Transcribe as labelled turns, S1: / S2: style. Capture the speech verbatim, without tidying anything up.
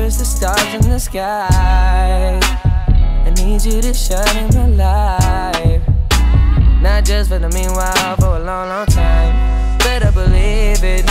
S1: as the stars in the sky. I need you to shine in my life, not just for the meanwhile, for a long, long time. Better believe it,